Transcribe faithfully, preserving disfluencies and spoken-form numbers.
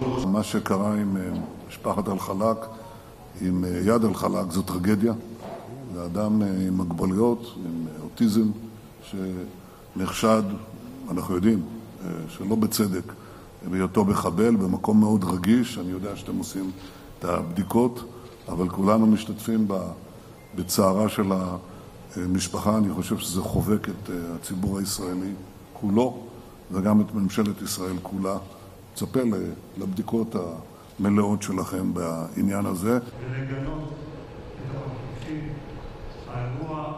מה שקרה עם משפחת אל חלק, עם אייד אל חלק, זו טרגדיה. זה אדם עם מוגבלויות, עם אוטיזם, שנחשד, אנחנו יודעים, שלא בצדק, בהיותו מחבל במקום מאוד רגיש. אני יודע שאתם עושים את הבדיקות, אבל כולנו משתתפים בצערה של המשפחה. אני חושב שזה חובק את הציבור הישראלי כולו, וגם את ממשלת ישראל כולה. צפה לבדיקות המלאות שלכם בעניין הזה. ולגנות את המחושים, האירוע